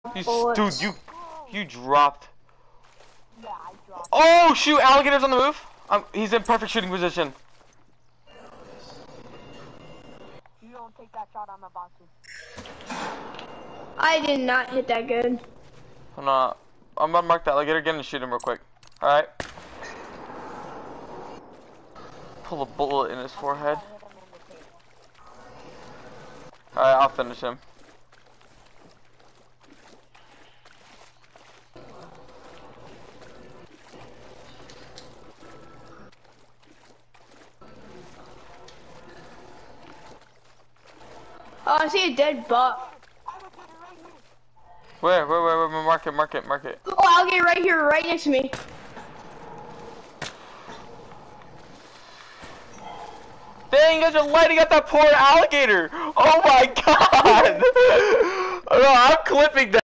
Dude, you dropped. Yeah, I dropped. Oh shoot! Alligator's on the move. He's in perfect shooting position. You don't take that shot, I'm about to. I did not hit that good. I'm gonna mark the alligator again and shoot him real quick. All right. Pull a bullet in his forehead. All right, I'll finish him. Oh, I see a dead buck. Where? Mark it. Oh, alligator right here, right next to me. Dang, you guys are lighting up that poor alligator! Oh my god! No, I'm clipping that.